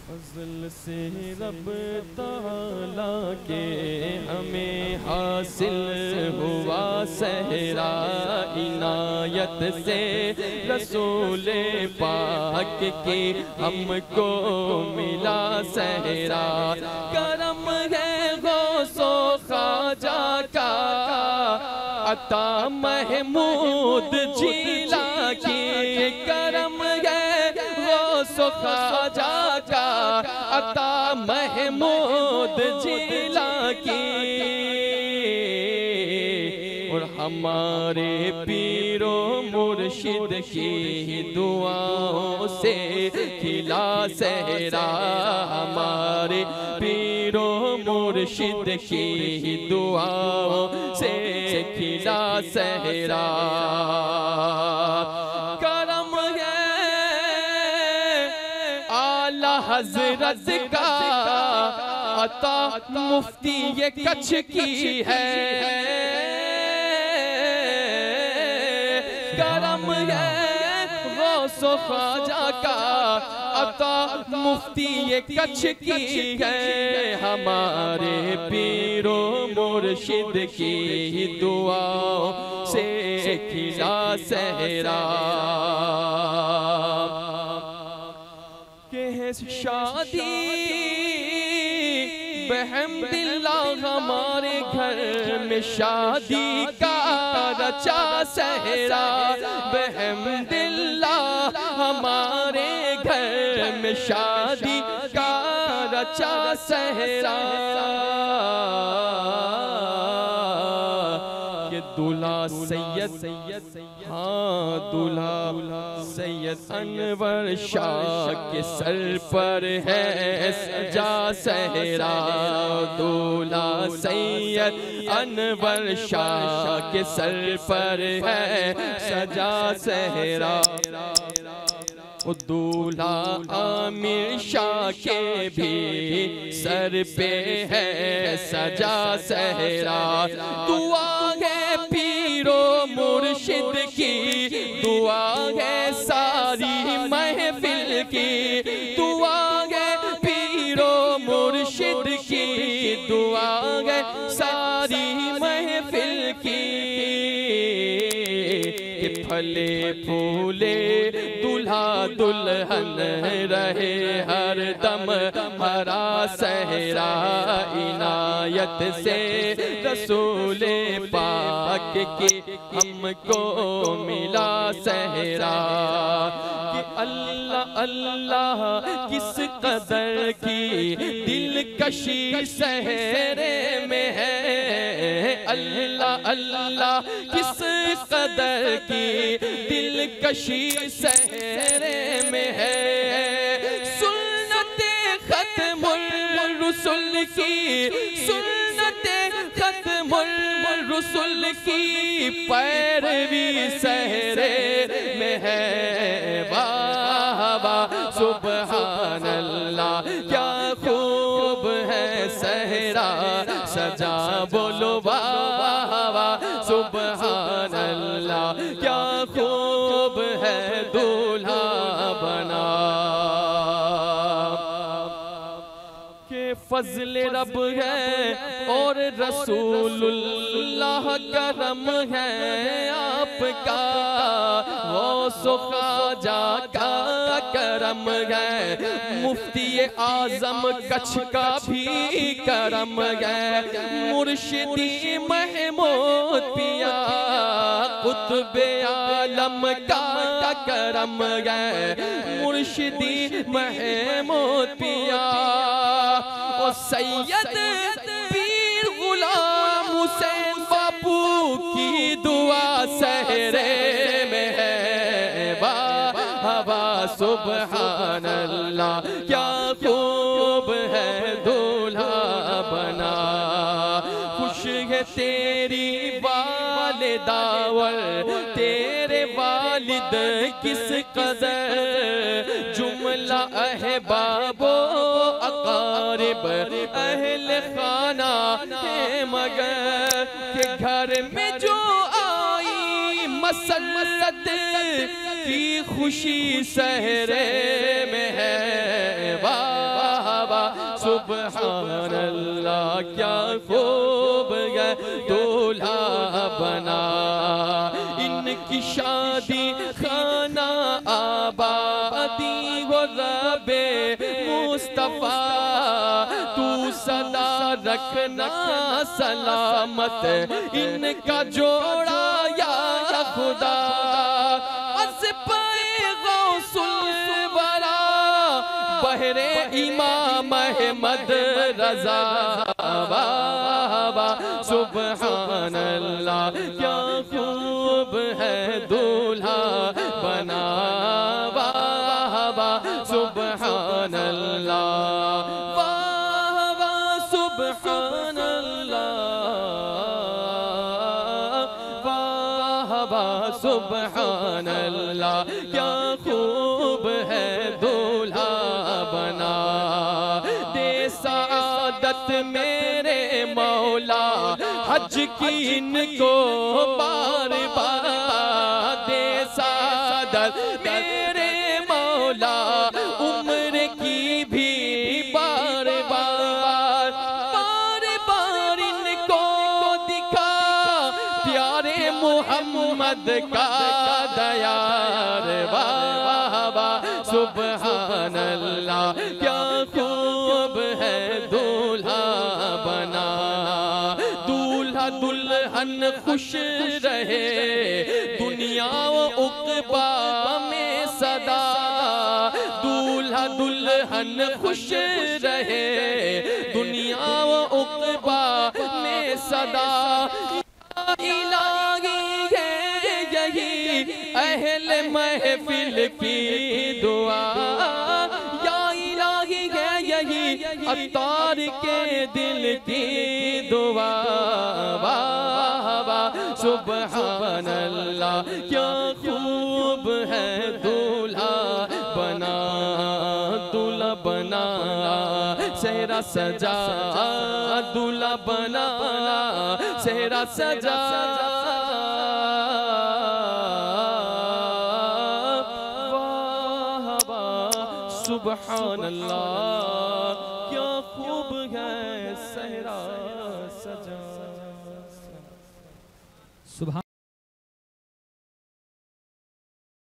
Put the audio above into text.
फज़ल से रब ताला के हमें हासिल हुआ सहरा, इनायत से रसूले पाक की हमको मिला सहरा। करम है गौसो ख्वाजा का अता महमूद जिला की, करम है गौसो ख्वाजा का अता महमूद जिला की। और हमारे पीरो मुर्शिद की दुआओं से खिला सहरा, हमारे पीरो मुर्शिद की दुआओं से खिला सहरा। करम हज़रत का अता मुफ्ती ये कच्छ की है, करम है गौसो ख्वाजा का अता मुफ्ती ये कच्छ की है। हमारे पीरो मुर्शिद की दुआओं से खिला सहरा। शादी बहम्दिल्लाह हमारे घर में शादी का रचा सहरा, बहम्दिल्लाह हमारे घर में शादी का रचा सहरा। ये दूल्हा सैयद हाँ दूल्हा सैयद अनवर शाह के सर पर है सजा सहरा, दूल्हा सैयद अनवर शाह के सर पर है सजा सहरा। दूल्हा आमिर शाह के भी सर पे है सजा सहरा। दुआ है पीरो मुर्शिद की, दुआ है सारी महफिल की, दुआ है पीरो मुर्शिद की, दुआ है सारी महफिल की। फले फूले दूल्हा दुल्हन रहे हर दम हरा सहरा, इनायत से रसूले पाक की हमको मिला सहरा। कि अल्लाह अल्लाह किस कदर की दिलकशी सहरे में है, अल्लाह अल्लाह किस कदर की दिलकशी सहरे में है। सुन्नते खत्मुल रुसुल की, सुन्नते खत्मुल रुसुल की पैरवी सहरे में है। वाह वाह सुबहान अल्लाह क्या खूब है सहरा सजा, बोलो वाह वाह सुबहान अल्लाह क्या खूब है दूल्हा बना। के फजल रब है और रसूलुल्लाह करम है आपका, वो ख्वाजा का करम है, मुफ्ती आजम कच्छ का भी करम है, मुर्शिदी महमूद पिया कुतुबे आलम का करम है, मुर्शिदी महमूद पिया। ओ सैयद पीर गुलाम हुसैन बापू की दुआ सहरे में है। वाह वाह सुबहान अल्लाह क्या खूब है दूल्हा बना। खुश है तेरी वालिदावर तेरे वालिद किस कदर, जुमला अहबाबो अकारिब अहल खाना है मगर, के घर में जो आई मसल्लत की खुशी सहरे में है। वाह सुभान अल्लाह क्या खूब है दूल्हा बना। इनकी शादी खाना आबादी वो रबे मुस्तफा तू सदा रखना सलामत इनका जोड़ा या खुदा। बहरे इमाम अहमद रजा बाबा सुभान अल्लाह क्या खूब है दूल्हा बना बाबा सुभान अल्लाह बाबा सुभान अल्लाह बाबा सुभान अल्लाह क्या खूब है दूल्हा बना। दे सादत मेरे मौला हज की इनको बार बार दे सादत मेरे मौला उम्र की भी बार बार इनको दिखा प्यारे मोहम्मद का दयार बाबा सुभान अल्लाह क्या खूब है दूल्हा बना। दूल्हा दुल्हन खुश रहे दुनिया व उक़बा में सदा। दूल्हा दुल्हन खुश रहे दुनिया व उक़बा में सदा। इलाही है यही अहल महफिल की दुआ या इलाही है यही अत्तार के दिल की दुआ बाबा सुभान अल्लाह क्या खूब है दूल्हा बना। दूल्हा बना सेहरा सजा दूल्हा बना सेहरा सजा सुभान अल्लाह क्या खूब है सेहरा सजा।